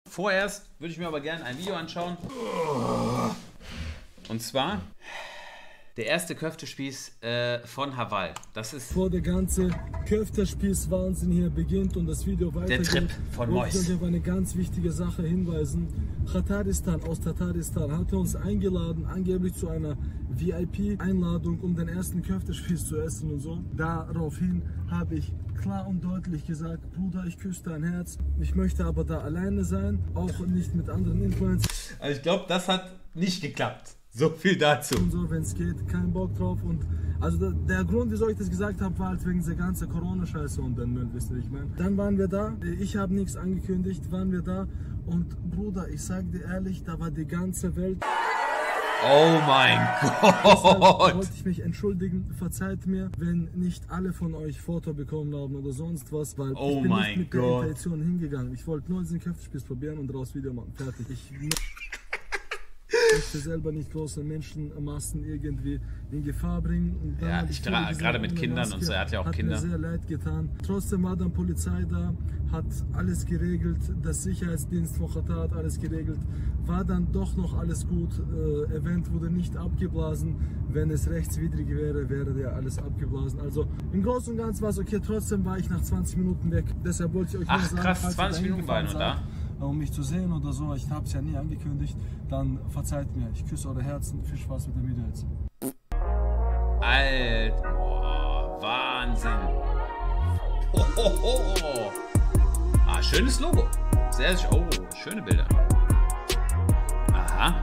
Vorerst würde ich mir aber gerne ein Video anschauen. Und zwar der erste Köftespieß von Haval. Das ist vor der ganze Köftespieß-Wahnsinn hier beginnt und das Video weitergeht. Der Trip von Mois. Ich will auf eine ganz wichtige Sache hinweisen. Tataristan aus Tataristan hatte uns eingeladen, angeblich zu einer VIP-Einladung, um den ersten Köftespieß zu essen und so. Daraufhin habe ich klar und deutlich gesagt, Bruder, ich küsse dein Herz. Ich möchte aber da alleine sein, auch nicht mit anderen Influencern. Also ich glaube, das hat nicht geklappt. So viel dazu. Und so, wenn es geht, kein Bock drauf. Und also der Grund, wieso ich das gesagt habe, war halt wegen dieser ganzen Corona-Scheiße und den Müll, wisst ihr, wie ich meine. Dann waren wir da, ich habe nichts angekündigt, waren wir da und Bruder, ich sag dir ehrlich, da war die ganze Welt. Oh mein Gott! Wollte ich mich entschuldigen, verzeiht mir, wenn nicht alle von euch Foto bekommen haben oder sonst was, weil ich bin nicht mit der Intention hingegangen. Ich wollte nur diesen Köftespieß probieren und daraus Video machen. Fertig. Ich möchte selber nicht große Menschenmassen irgendwie in Gefahr bringen. Ja, gerade mit Kindern Maske, und so, er hat ja auch Kinder. Hat mir sehr leid getan. Trotzdem war dann Polizei da, hat alles geregelt, das Sicherheitsdienst von Katar hat alles geregelt. War dann doch noch alles gut, Event wurde nicht abgeblasen. Wenn es rechtswidrig wäre, wäre ja alles abgeblasen. Also im Großen und Ganzen war es okay, trotzdem war ich nach 20 Minuten weg. Deshalb wollte ich euch nur sagen, krass, 20 Minuten waren wir da. Um mich zu sehen oder so, ich habe es ja nie angekündigt, dann verzeiht mir. Ich küsse eure Herzen, viel Spaß mit dem Video jetzt. Alter, oh, Wahnsinn. Oh. Ah, schönes Logo. Sehr, oh, schöne Bilder. Aha.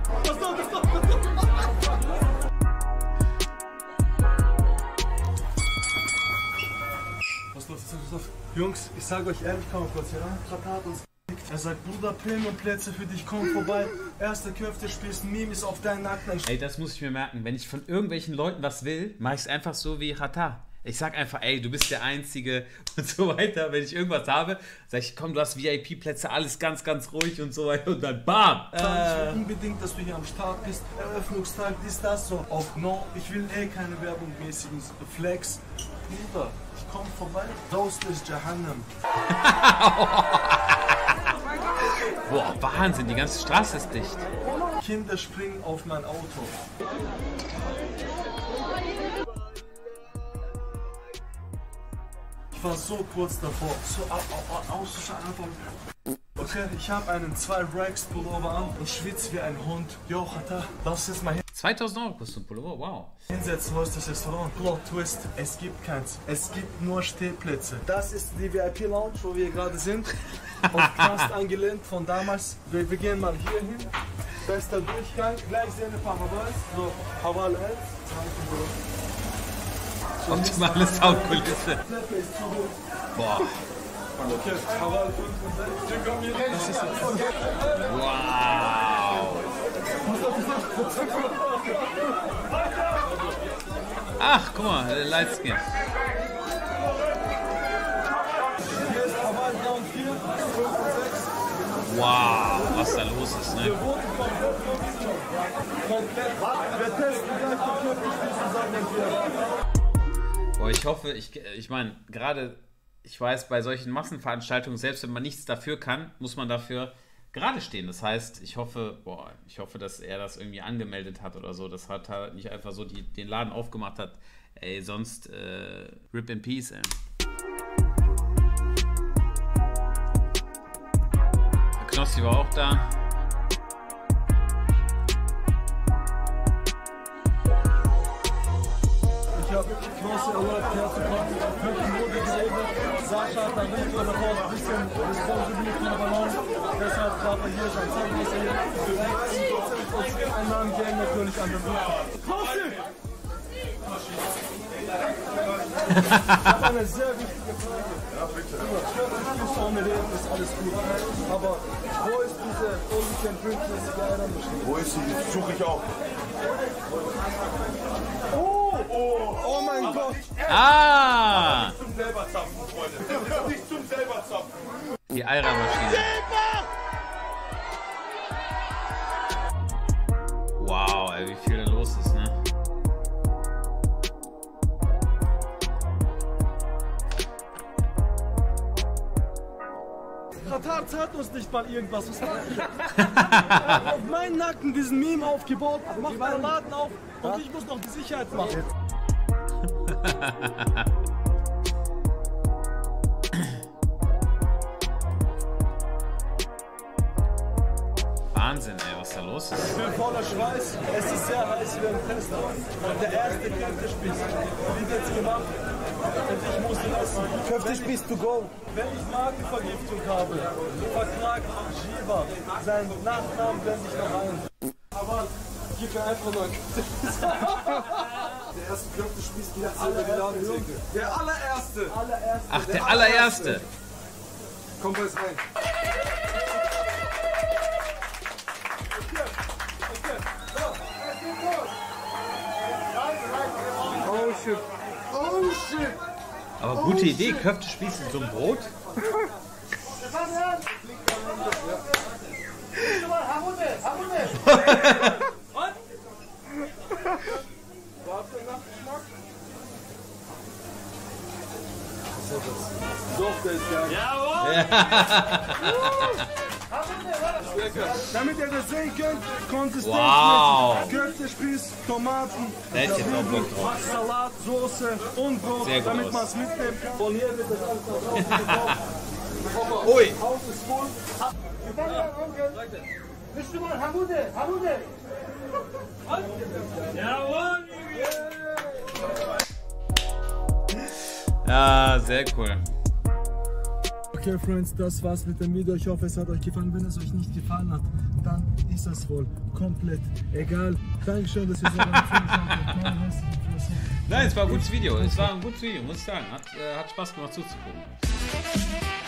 Was los? Jungs, ich sage euch ehrlich, komm mal kurz hier ran. Katar hat uns. Er sagt, Bruder, Premium-Plätze für dich, komm vorbei. Erster Köftespieß, Meme ist auf deinen Nacken. Ey, das muss ich mir merken. Wenn ich von irgendwelchen Leuten was will, mache ich es einfach so wie Katar. Ich sag einfach, ey, du bist der Einzige und so weiter. Wenn ich irgendwas habe, sag ich, komm, du hast VIP-Plätze, alles ganz, ganz ruhig und so weiter. Und dann BAM! Ich will unbedingt, dass du hier am Start bist. Eröffnungstag, dies, das, so. Auf No, ich will keine werbungmäßigen Flex. Bruder, ich komm vorbei. Raus ist Jahannam. Boah, Wahnsinn, die ganze Straße ist dicht. Kinder springen auf mein Auto. Ich war so kurz davor. So okay, ich habe einen 2 Racks Pullover an und schwitze wie ein Hund. Yo, Chata, lass jetzt mal hin. 2000 € kostet ein Pullover, wow. Hinsetzen, wo ist das Restaurant? Plot Twist, es gibt keins. Es gibt nur Stehplätze. Das ist die VIP-Lounge, wo wir gerade sind. Auf Knast angelehnt von damals. Wir gehen mal hier hin. Bester Durchgang. Gleich sehen wir ein paar Havals. So, Haval 11. Optimale Soundkulisse. Boah. Okay, Haval 5 und 6. Das ist jetzt. Wow. Ach, guck mal, der Lightskin. Hier ist Haval 3 und 4, 5 und 6. Wow, was da los ist, ne? Wir testen gleich den Köftespieß zusammen. Boah, ich hoffe, ich meine, gerade, ich weiß, bei solchen Massenveranstaltungen, selbst wenn man nichts dafür kann, muss man dafür gerade stehen. Das heißt, ich hoffe, dass er das irgendwie angemeldet hat oder so, dass er nicht einfach so den Laden aufgemacht hat. Ey, sonst Rip in Peace, ey. Der Knossi war auch da. Ich habe Knossi erlaubt, herzukommen. Wirklich nur gesehen. Sascha hat dann nicht ein bisschen Responsibility übernommen. Deshalb darf er hier sein Zeugnis hier bewegt. Ein Namen gern natürlich an der Buch. Knossi! Ich habe eine sehr wichtige Frage. Köftespieß ohne Reden ist alles gut. Aber wo ist diese unkenntnismäßige Einermaschine? Wo ist sie? Die suche ich auch. Oh mein Gott! Ah! Nicht zum selber zapfen, Freunde. Das ist nicht zum selber zapfen. Die Eira-Maschine. Wow, ey, wie viel da los ist, ne? Katar zahlt uns nicht mal irgendwas. Was macht ihr? Auf meinen Nacken diesen Meme aufgebaut, macht meinen Laden auf und ich muss noch die Sicherheit machen. Wahnsinn, ey, was da los ist. Ich bin voller Schweiß, es ist sehr heiß wie ein Test. Und der erste Köftespieß wird jetzt gemacht und ich muss ihn essen. Köftespieß to go. Wenn ich Magenvergiftung habe, verklagt Shiva. Seinen Nachnamen blende ich noch ein. Aber gib mir einfach nur einen Köftespieß. Der erste Köftespieß, die der allererste. Ach, der allererste. Komm jetzt rein. Oh shit. Oh shit. Aber gute Idee, Köftespieß in so einem Brot. Doch, der ist geil. Ja. Damit ihr das sehen könnt, Konsistenz Wow. mit Köftespieß, Tomaten, Da ist jetzt auch Bock drauf. Salat, Soße und Brot, Sehr gut damit aus. man es mitnehmen kann. Von hier wird das alles nach draußen gekauft. Ui. Haus ist voll. Bist du mal Hamude? Hamude! Ja, sehr cool. Okay, Friends, das war's mit dem Video. Ich hoffe, es hat euch gefallen. Wenn es euch nicht gefallen hat, dann ist das wohl komplett egal. Dankeschön, dass ihr so lange zugeschaut habt. Nein, es war ein gutes Video. Es war ein gutes Video, muss ich sagen. Hat Spaß gemacht zuzugucken.